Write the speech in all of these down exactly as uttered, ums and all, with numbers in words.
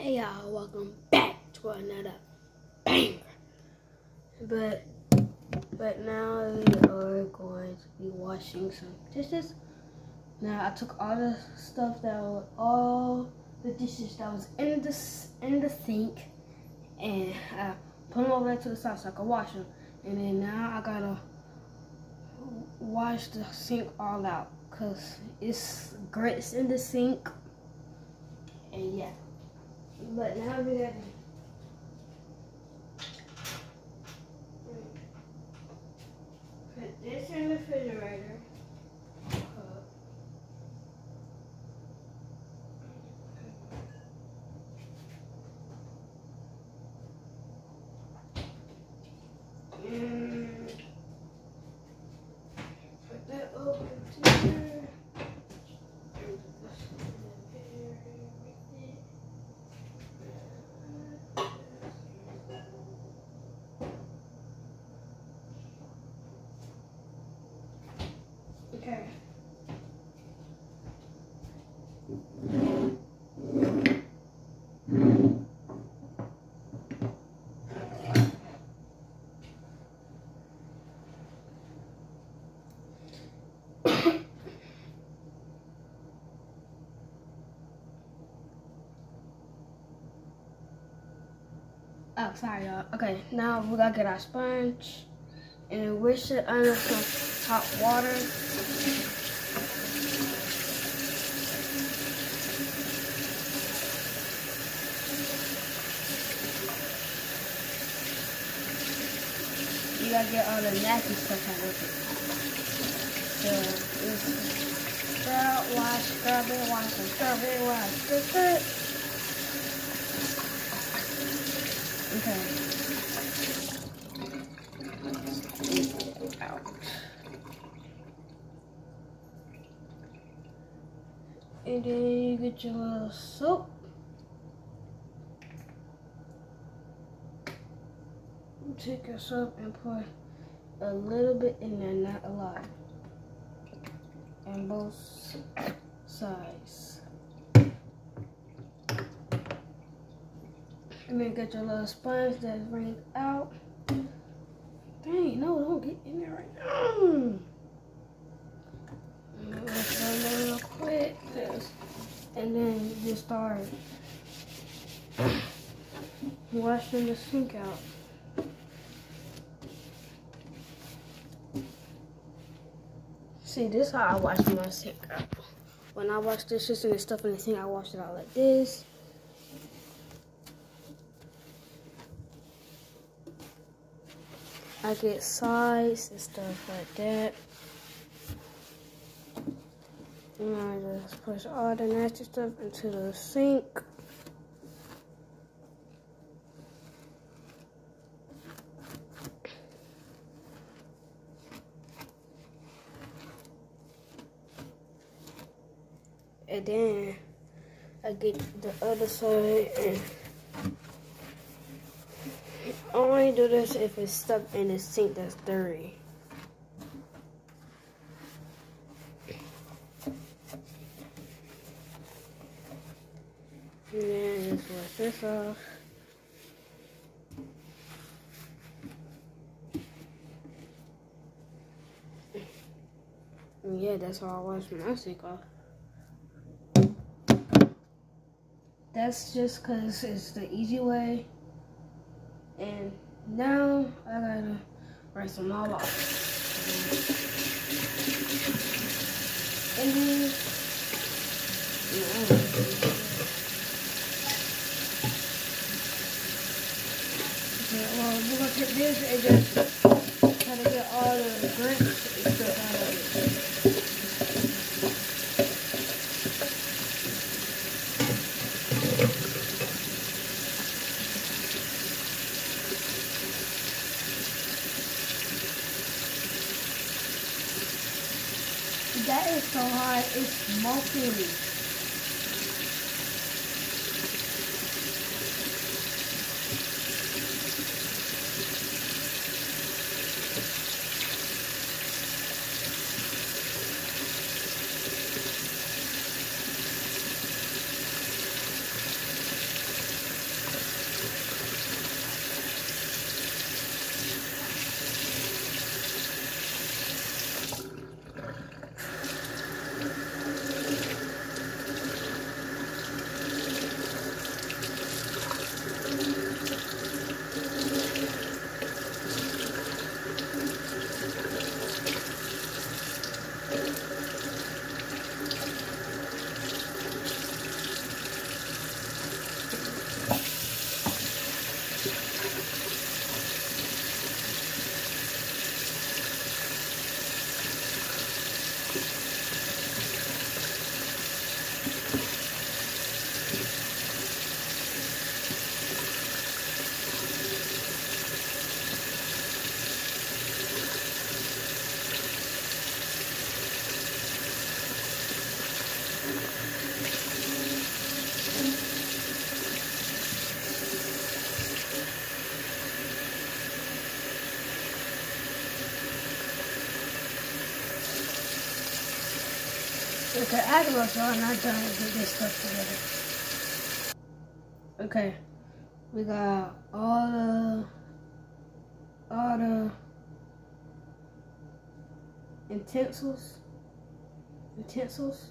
Hey y'all, welcome back to another banger. But but now we are going to be washing some dishes. Now I took all the stuff that was all the dishes that was in the in the sink, and I put them over to the side so I could wash them. And then now I gotta wash the sink all out because it's grits in the sink. And yeah. But now we got to put this in the refrigerator. And put that over to here. Okay. Oh, sorry, y'all. Okay, now we gotta get our sponge and wish it under some hot water. You gotta get all the nasty stuff out of it. So it's scrub, wash, scrub it, wash, and scrub it, wash, scrub it. Okay. Out. And then you get your little soap. You take your soap and put a little bit in there, not a lot. And both sides. And then get your little sponge that rings out. Dang, no, don't get in there right now. And let's run that real quick. This. And then you just start washing the sink out. See, this is how I wash my sink out. When I wash dishes and stuff in the sink, I wash it out like this. I get sides and stuff like that. And I just push all the nasty stuff into the sink. And then I get the other side and I only do this if it's stuck in the sink that's dirty. And then just wash this off. And yeah, that's how I wash my sink off. That's just because it's the easy way. And now I gotta rinse them all off. And then, yeah. Okay, well, we're gonna take this and just try to get all the grits and stuff out of it. That is so hard, it's smoking. Okay, I can also I'm not done with this stuff together. Okay, we got all the all the utensils, utensils,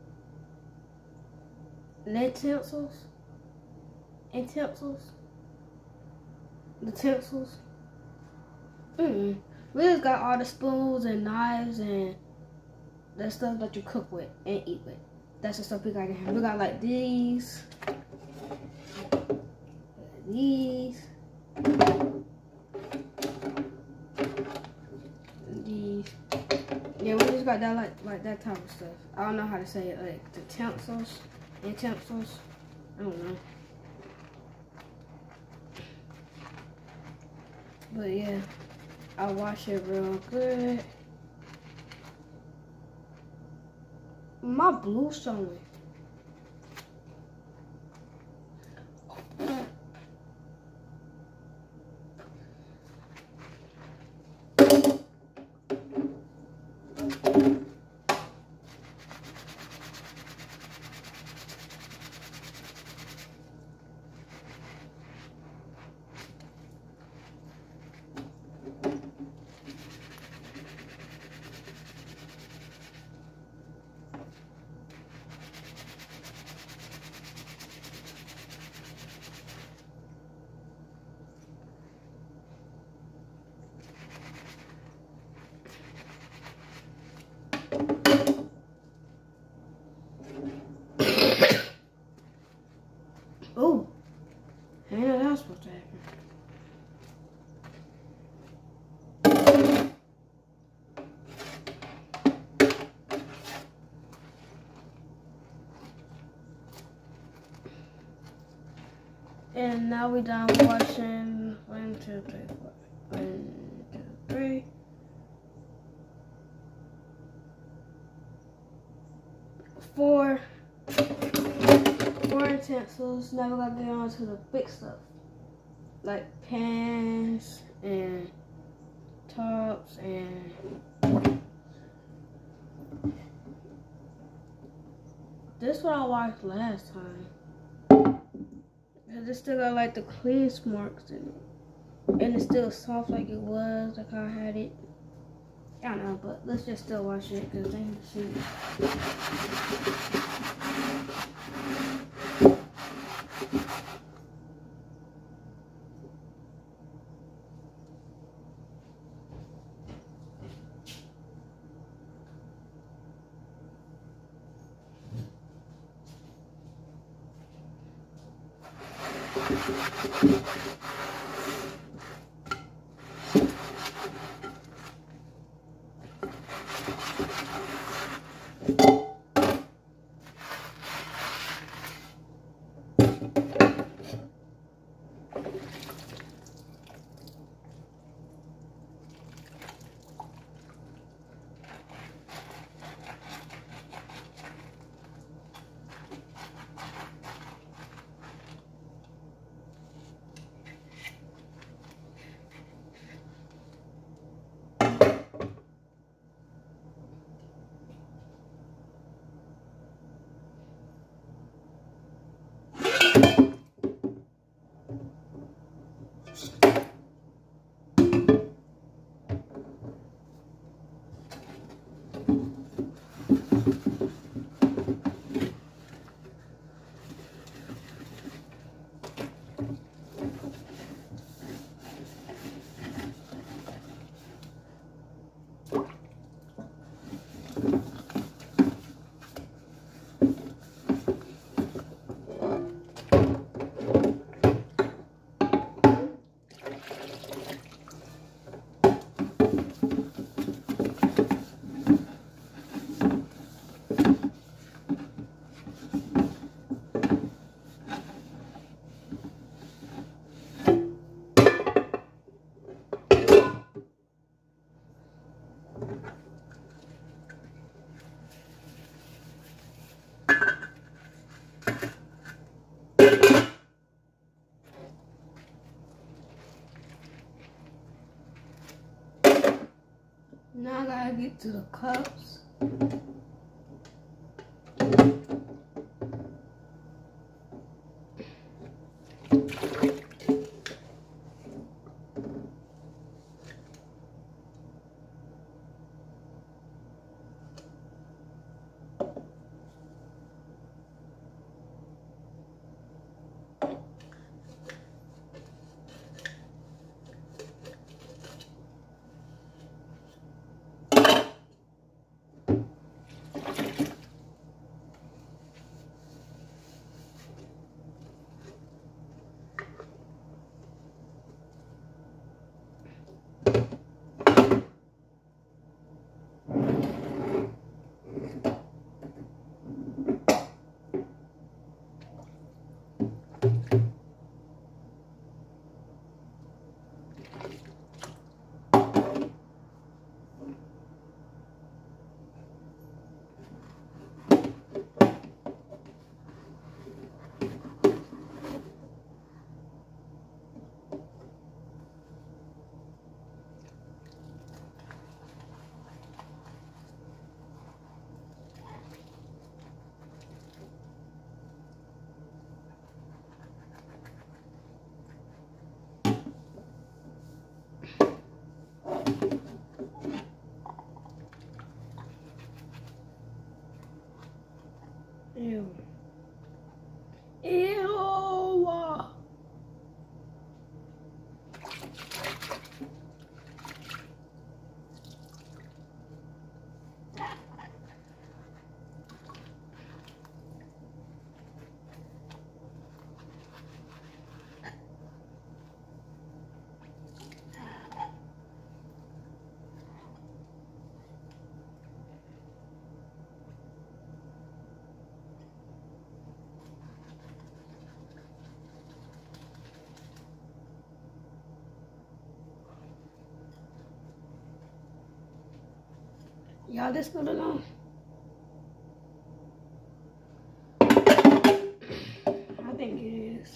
utensils, utensils, utensils. Mm-mm. We just got all the spoons and knives and that stuff that you cook with and eat with. That's the stuff we got in here. We got like these, these, these. Yeah, we just got that like like that type of stuff. I don't know how to say it. Like the utensils, utensils. I don't know. But yeah, I'll wash it real good. My blue's showing. Oh, I didn't know that was supposed to happen. And now we're done washing. One, two, three, four. One, two, three. Four. Four utensils. Now we're gonna get on to the big stuff. Like pans and tops and this one I washed last time. Cause it still got like the clean marks in it. And it's still soft like it was, like I had it. I don't know, but let's just still wash it because they can see. Now I gotta get to the cups. Y'all this good enough? I think it is.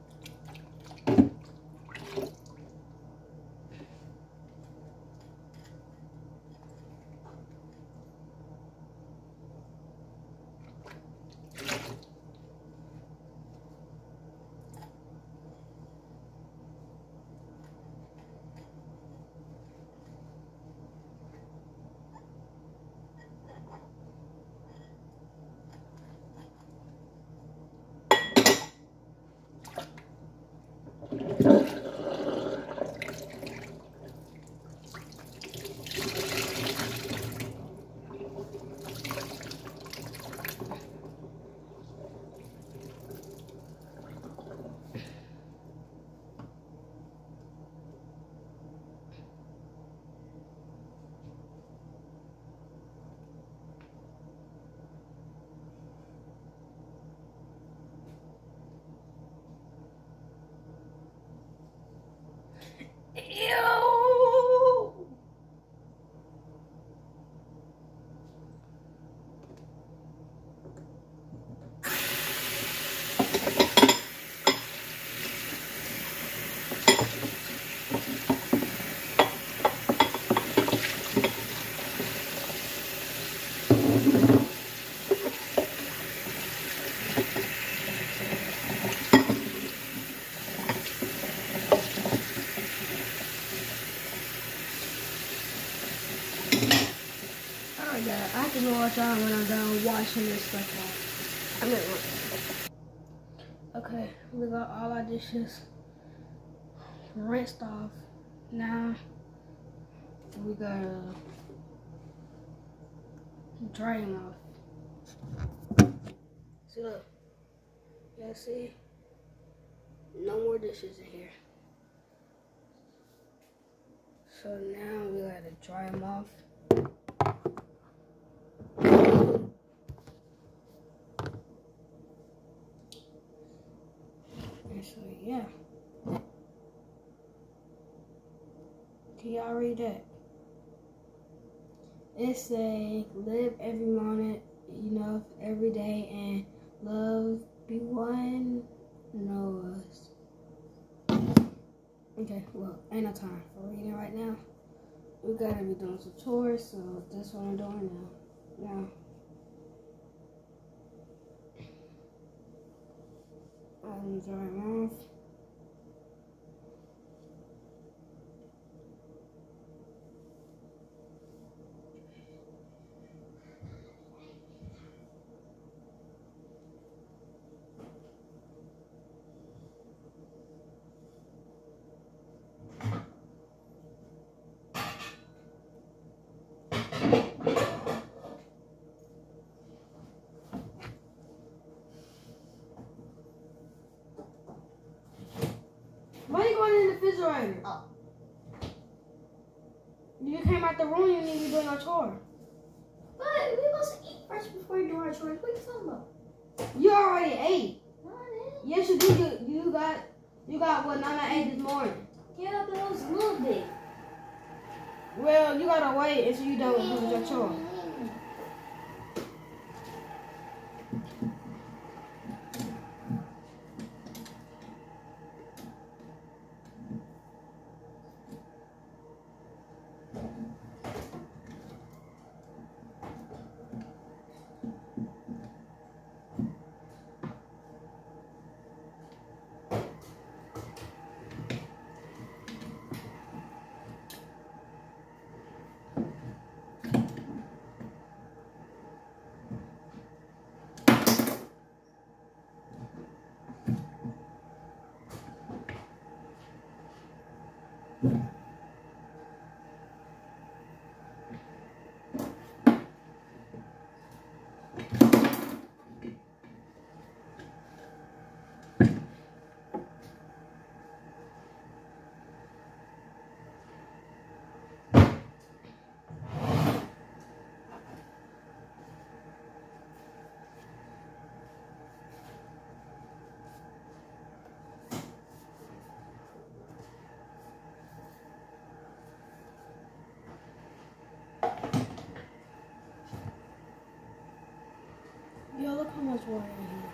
Ew! Yeah, I can watch on when I'm done washing this stuff off. I mean, okay, we got all our dishes rinsed off. Now we gotta dry them off. See, look, yeah, see, no more dishes in here. So now we gotta dry them off. So yeah, can y'all read that? It say live every moment, you know, every day, and love be one knows. Okay, well, ain't no time for reading right now. We gotta be doing some chores, so that's what I'm doing now. Now, I'm drying off. Why are you going in the refrigerator? Oh. You came out the room, you need to be doing our chore. But we supposed to eat first before we do our chores. What are you talking about? You already ate. No, I didn't. Yes, you did. You, you got you got what Nana ate this morning. Yeah, but it was a little bit. Well, you gotta wait until you done with your chore. much water in here.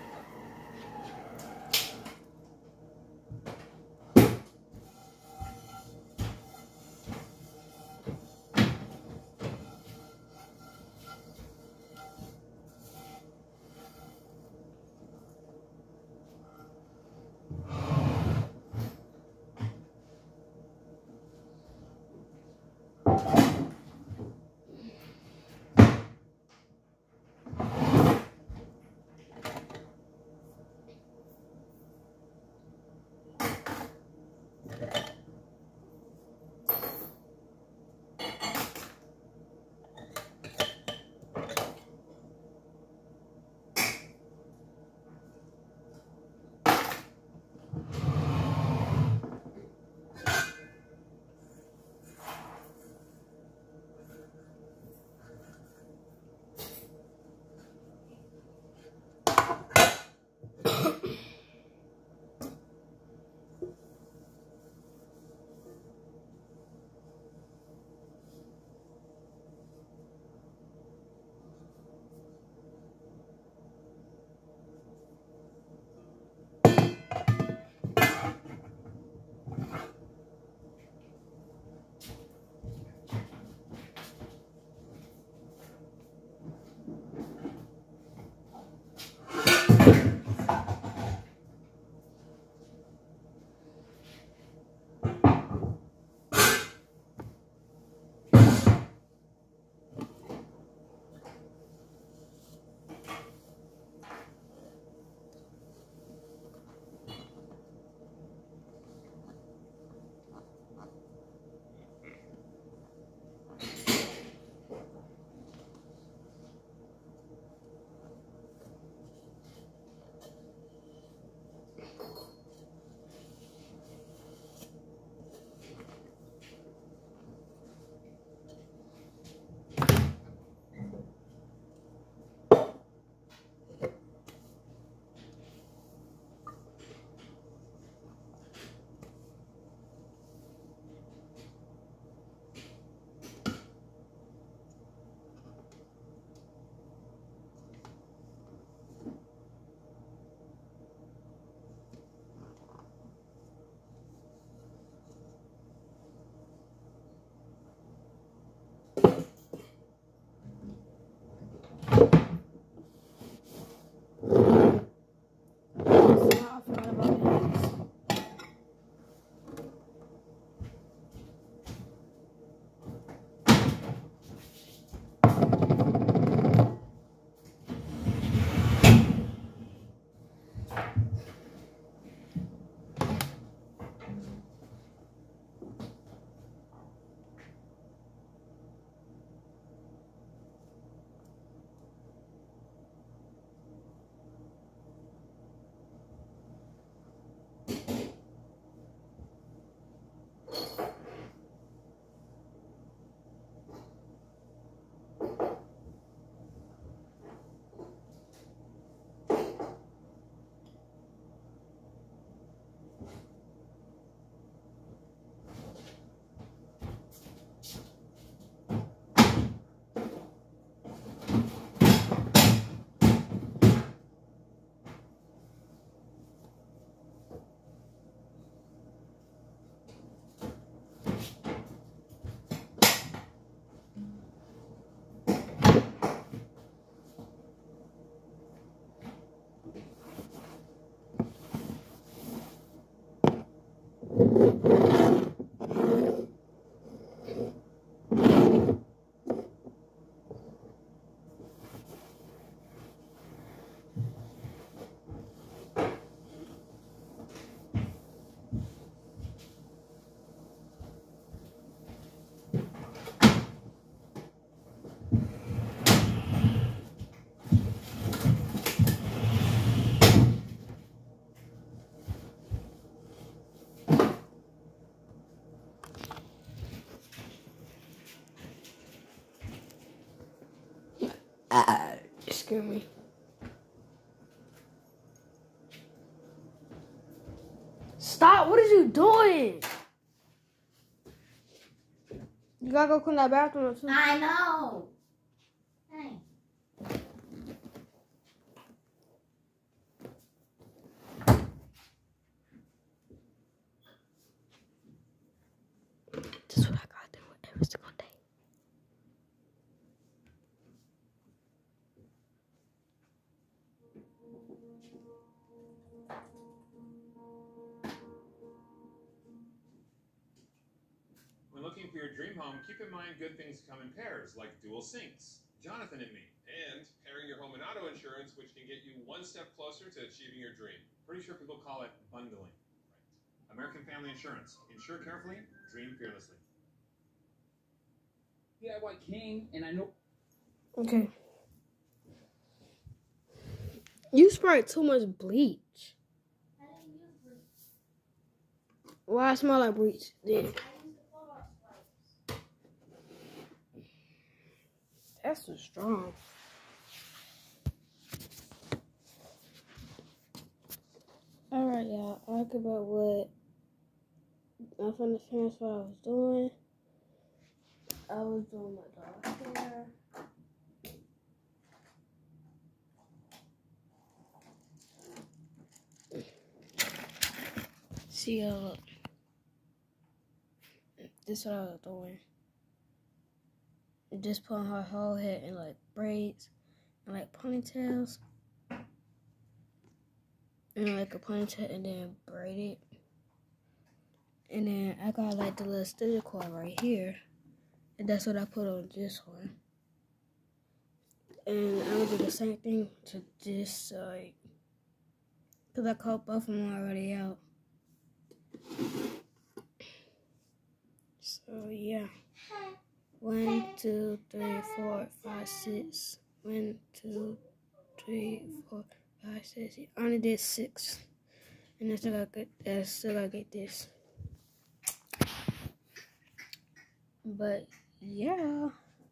Ah, you scared me. Stop! What are you doing? You gotta go clean that bathroom too. I know. Hey. This is what I gotta do every single day. When looking for your dream home, keep in mind good things come in pairs, like dual sinks. Jonathan and me. And pairing your home and auto insurance, which can get you one step closer to achieving your dream. Pretty sure people call it bundling. Right. American Family Insurance. Insure carefully, dream fearlessly. D I Y King, and I know. Okay. You sprayed too much bleach. I didn't use bleach. Why I smell like bleach? Then I used the Clorox wipes. that's too strong. Alright, y'all. I'll talk about what I finished finish what I was doing. I was doing my dog's hair. See, uh, this is what I was doing. Just putting her whole head in like braids and like ponytails. And like a ponytail and then braid it. And then I got like the little stitcher cord right here. And that's what I put on this one. And I'm gonna do the same thing to this side. Cause I cut both of them already out. So yeah. One, two, three, four, five, six. One, two, three, four, five, six. I only did six. And I still gotta get I still gotta get this. But yeah.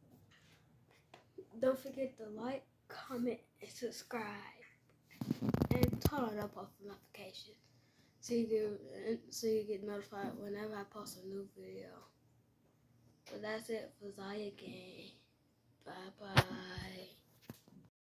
Don't forget to like, comment, and subscribe. And turn on up post notifications. So you get so you get notified whenever I post a new video. But that's it for Zaya Gang. Bye bye.